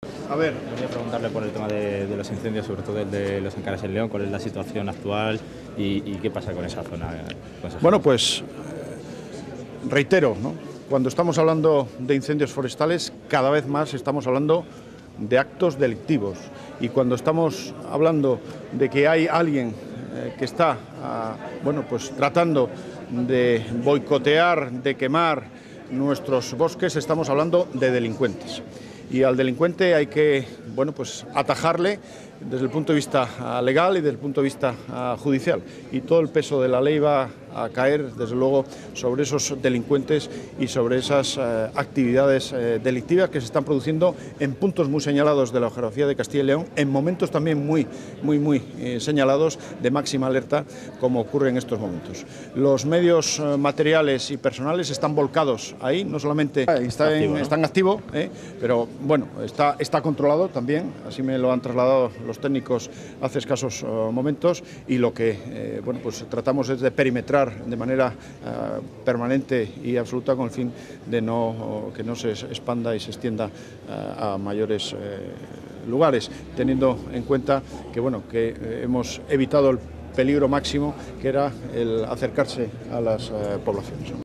A ver, Quería preguntarle por el tema de los incendios, sobre todo el de los Encares en León, cuál es la situación actual y qué pasa con esa zona. bueno, pues reitero, ¿no? Cuando estamos hablando de incendios forestales, cada vez más estamos hablando de actos delictivos. Y cuando estamos hablando de que hay alguien que está, bueno, pues tratando de boicotear, de quemar nuestros bosques, estamos hablando de delincuentes. Y al delincuente hay que, bueno, pues atajarle desde el punto de vista legal y desde el punto de vista judicial. Y todo el peso de la ley va a caer, desde luego, sobre esos delincuentes y sobre esas actividades delictivas que se están produciendo en puntos muy señalados de la geografía de Castilla y León, en momentos también muy señalados de máxima alerta, como ocurre en estos momentos. Los medios materiales y personales están volcados ahí, no solamente están activos, pero bueno, está controlado también, así me lo han trasladado los técnicos hace escasos momentos, y lo que bueno, pues tratamos es de perimetrar de manera permanente y absoluta con el fin de que no se expanda y se extienda a mayores lugares, teniendo en cuenta que, bueno, que hemos evitado el peligro máximo, que era el acercarse a las poblaciones.